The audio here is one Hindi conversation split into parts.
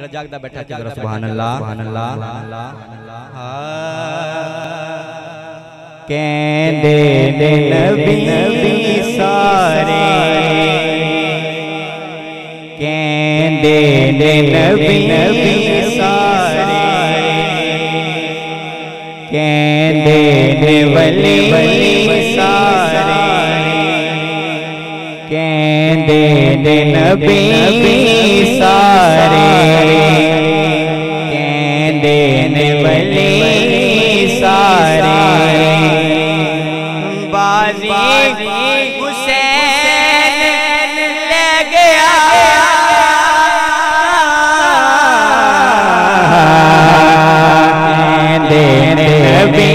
जरा जागदा बैठा के जरा सुभान अल्लाह सुभान अल्लाह। कहंदे ने नबी सारे, कहंदे ने नबी सारे, कहंदे ने वली सारे, कहंदे ने नबी सारे, कहंदे ने वली सारे। बाजी हुसैन ले गया, कहंदे ने नबी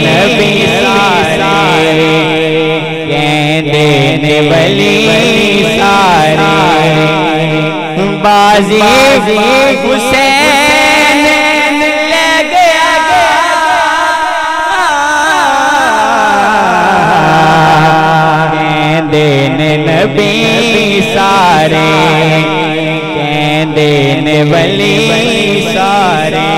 सारे, कहंदे ने वली सारे। बाजी हुसैन ले गया, कहंदे ने नबी सारे, कहंदे ने वली सारे।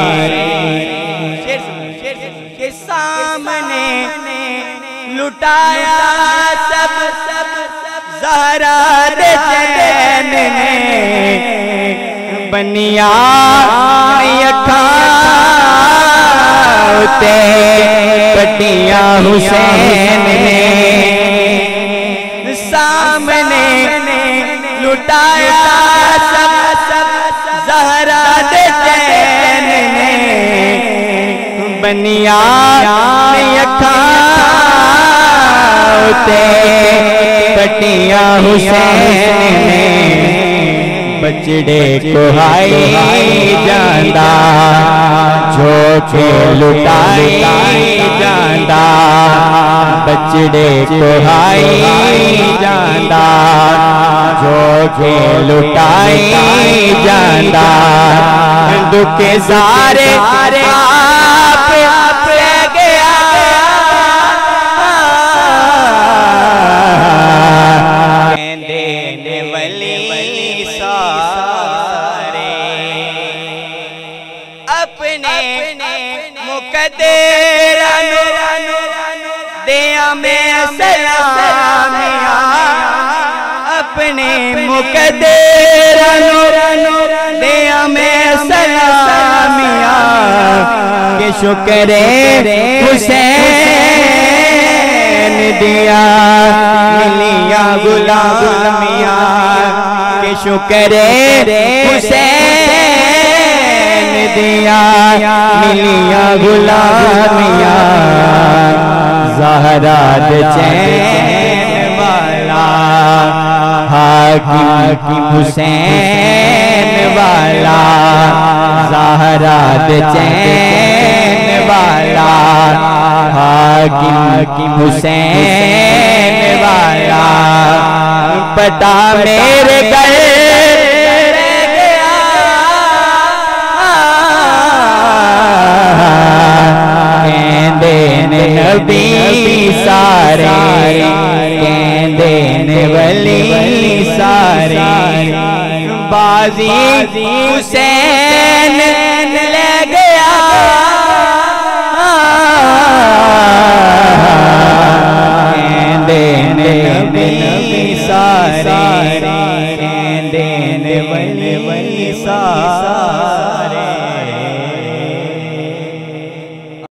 के सामने लुटाया सब ज़हरा दे चैन ने, बनिया अखां उते कटिया हुसैन ने। सामने लुटाया सब ज़हरा दे चैन ने, बनिया अखां उते कटिया हुसैन ने। बचड़े को हाई जांदा, झोंके लुटाई जांदा, बचड़े को हाई जांदा, झोंके लुटाई जांदा। दुखे सारे आप ले गया, कहंदे ने वली सारे। अपने मुकद्दर दिया में सलामिया, अपने मुकद्दर दिया में सलामिया। के शुक्र हुसैन दिया मिलिया गुलामिया, के शुक्र हुसैन दिया मिलिया गुलामिया। ज़हरा दे चैन वाला हाकिम हुसैन वाला, ज़हरा दे चैन वाला हाकिम हुसैन वाला। पता मेरे गल रह गया, कहंदे ने नबी सारे, कहंदे ने वली सारे। बाजी हुसैन ले गया, कहंदे ने नबी सारे,